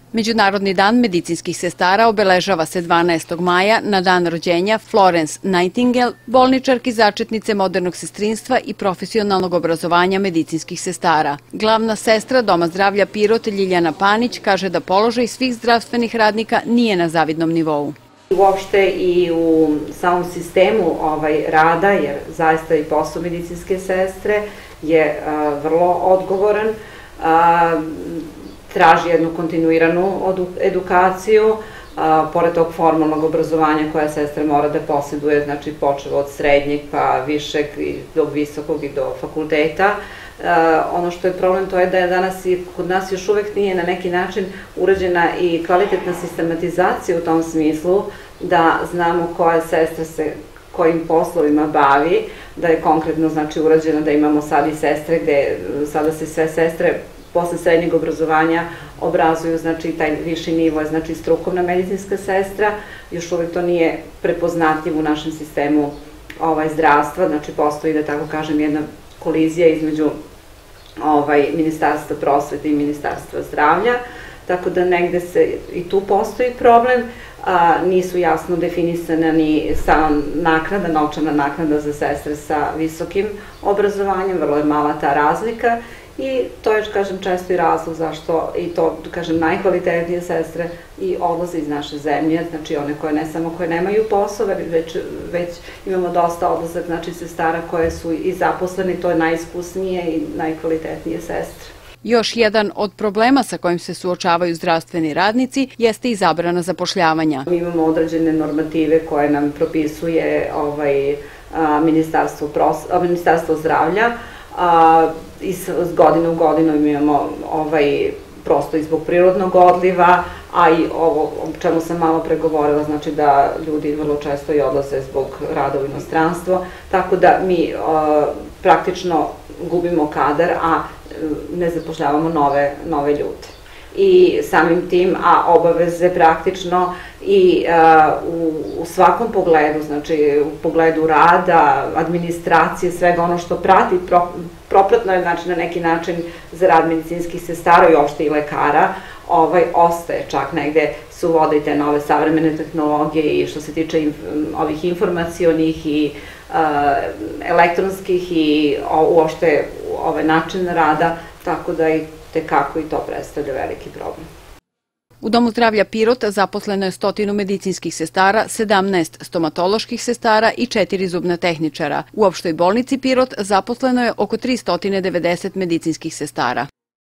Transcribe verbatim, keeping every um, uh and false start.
Međunarodni dan medicinskih sestara obeležava se dvanaestog maja na dan rođenja Florence Nightingale, bolničarki začetnice modernog sestrinstva i profesionalnog obrazovanja medicinskih sestara. Glavna sestra Doma zdravlja Pirot Ljiljana Panić kaže da položaj svih zdravstvenih radnika nije na zavidnom nivou. Uopšte i u samom sistemu ovaj, rada, jer zaista i posao medicinske sestre je a, vrlo odgovoran, a, traži jednu kontinuiranu edukaciju, a, pored tog formalnog obrazovanja koja sestra mora da posjeduje, znači počeo od srednjeg pa višeg i do visokog i do fakulteta. A, ono što je problem to je da je danas i kod nas još uvek nije na neki način urađena i kvalitetna sistematizacija u tom smislu da znamo koja sestra se kojim poslovima bavi, da je konkretno znači urađeno da imamo sad i sestre gde sada se sve sestre posle srednjeg obrazovanja obrazuju, znači taj viši nivo je znači strukovna medicinska sestra, još uvek to nije prepoznatljiv u našem sistemu ovaj, zdravstva, znači postoji da tako kažem jedna kolizija između ovaj, Ministarstva prosvete i Ministarstva zdravlja, tako da negde se i tu postoji problem, a, nisu jasno definisana ni sama naknada, novčana naknada za sestre sa visokim obrazovanjem, vrlo je mala ta razlika i to je, kažem, često i razlog zašto i to, kažem, najkvalitetnije sestre i odlaze iz naše zemlje, znači one koje ne samo koje nemaju posao, već, već imamo dosta odlazak, znači sestara koje su i zaposleni, to je najiskusnije i najkvalitetnije sestre. Još jedan od problema sa kojim se suočavaju zdravstveni radnici jeste i zabrana zapošljavanja. Mi imamo određene normative koje nam propisuje ovaj, a, ministarstvo, pros, a, ministarstvo zdravlja, a, i s godine u godinu imamo ovaj, prosto i zbog prirodnog odliva, a i ovo o čemu sam malo pregovorila, znači da ljudi vrlo često i odlaze zbog rada u inostranstvo, tako da mi a, praktično gubimo kadar, a ne zapošljavamo nove, nove ljude. I samim tim, a obaveze praktično i a, u, u svakom pogledu, znači u pogledu rada, administracije, svega ono što prati, pro, propratno je znači na neki način za rad medicinskih sestara i uopšte i lekara, ovaj, ostaje čak negde su vode i te nove savremene tehnologije i što se tiče inf, ovih informacionih i a, elektronskih i o, uopšte ovaj način rada, tako da i tekako i to predstavlja veliki problem. U Domu zdravlja Pirot zaposleno je stotinu medicinskih sestara, sedamnaest stomatoloških sestara i četiri zubna tehničara. U opštoj bolnici Pirot zaposleno je oko tristo devedeset medicinskih sestara.